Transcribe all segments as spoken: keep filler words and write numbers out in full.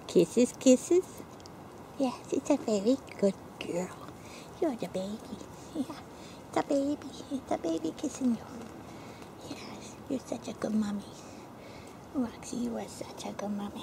Kisses, kisses. Yes, it's a very good girl. You're the baby. Yeah, it's a baby. It's a baby kissing you. Yes, you're such a good mommy. Roxy, you are such a good mommy.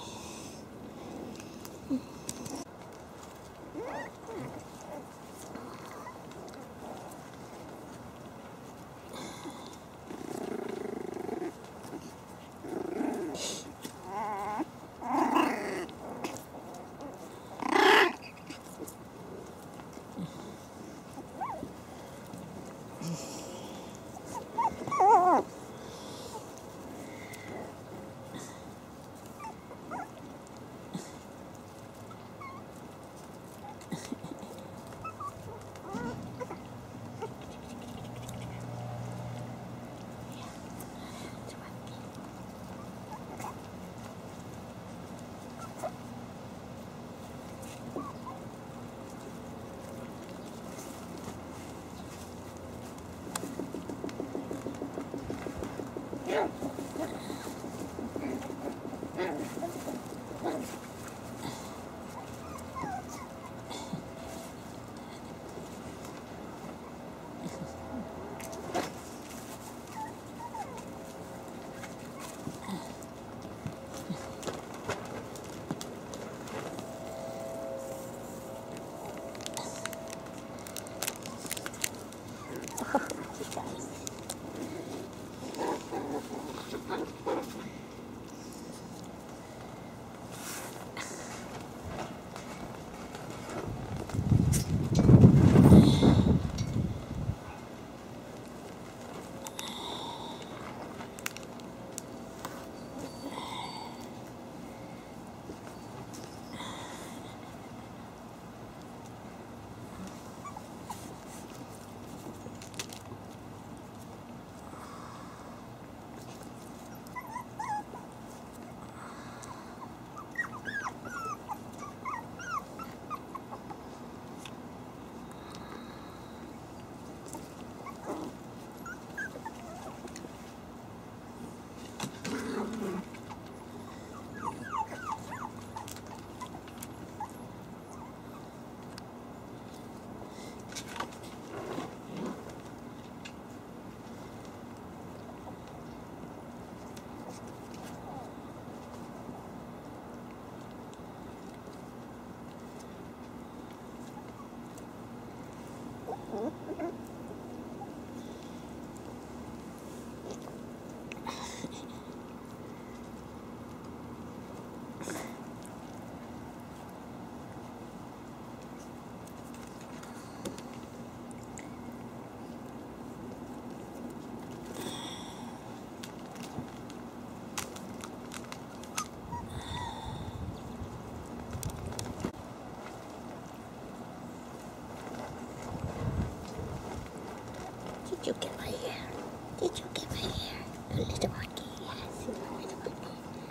Did you get my hair? Did you get my hair? A little monkey, yes. A little monkey.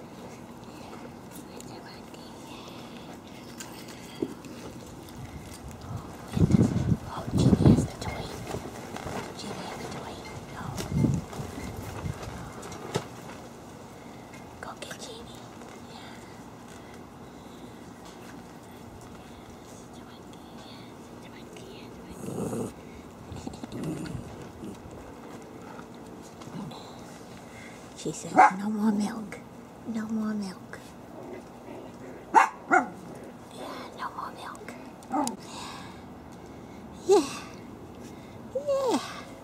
Little monkey. Oh, oh, Jeannie has the toy. Jeannie has the toy. Oh. Go get Jeannie. Yeah. Little monkey, yes. Little monkey, yes. Little monkey. She says, no more milk. No more milk. Yeah, no more milk. Yeah. Yeah.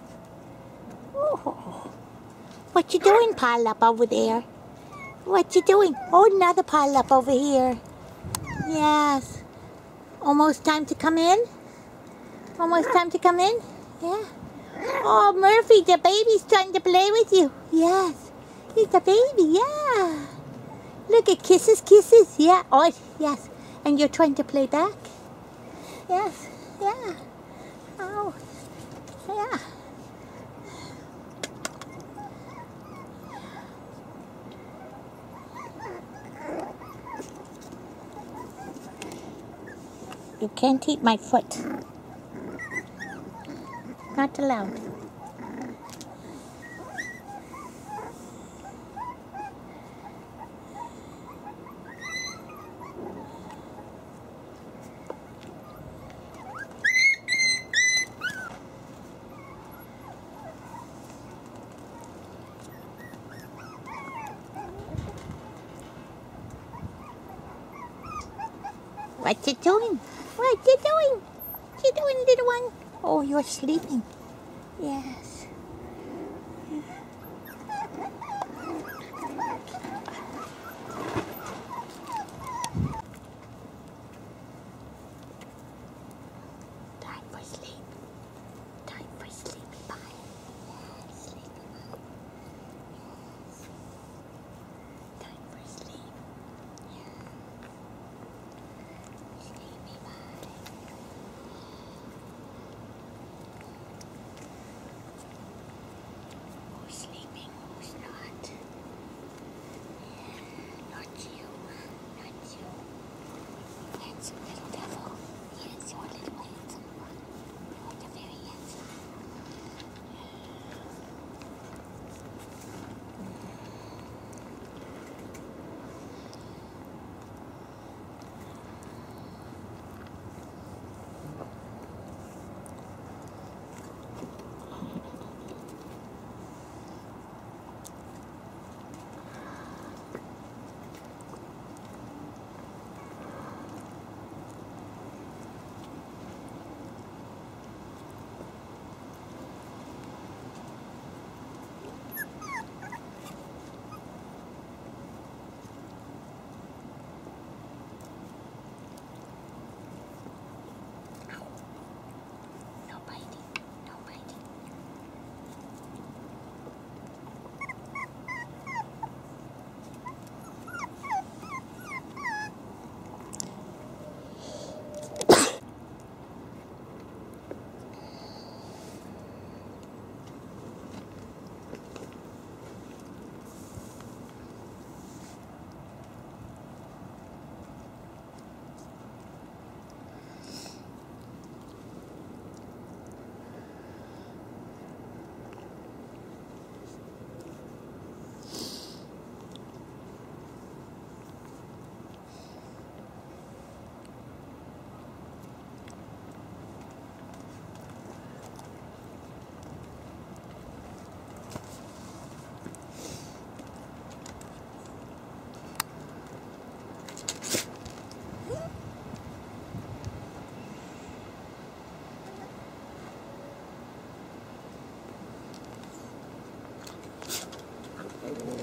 Oh. What you doing, pile up over there? What you doing? Oh, another pile up over here. Yes. Almost time to come in? Almost time to come in? Yeah. Oh, Murphy, the baby's trying to play with you. Yes. He's a baby, yeah. Look at kisses, kisses, yeah. Oh, yes. And you're trying to play back? Yes, yeah. Oh, yeah. You can't eat my foot. Not allowed. What you doing? What you doing? What you doing, little one? Oh, you're sleeping. Yes.